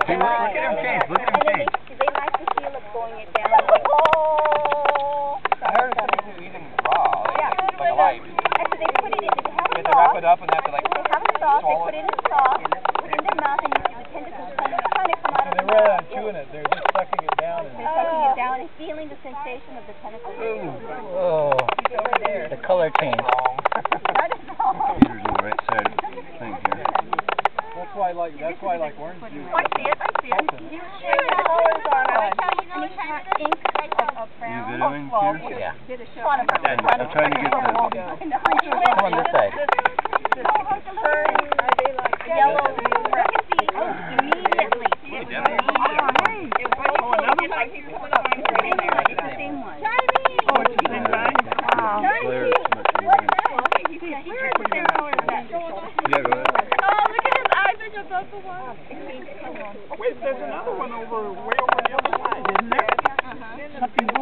Look at him change. Look at him change. They like the feel of going it down. Oh! I heard somebody do even raw, like alive. After they put it in, they have a They wrap it up and have to like they have a sauce, they put it in the sauce, put it in their mouth, and you see the tentacles trying to come out of the mouth. Rather than chewing it, they're just sucking it down. They're sucking it down and feeling the sensation of the tentacles. Oh, the color change. That is wrong. Peter's on the right side of the thing here. That's why I like orange juice. I see it. You share the colors on it. And it's got ink of brown. You videoing, Peter? Yeah. I'm trying to get the... Come on this side. Yellow recipe immediately. Hey, Devin. Oh, another one? It's the same one. Oh, it's the same guy? Wow. Flare is much more. Yeah, go ahead. Wait, there's another one way over the other side, isn't there? Something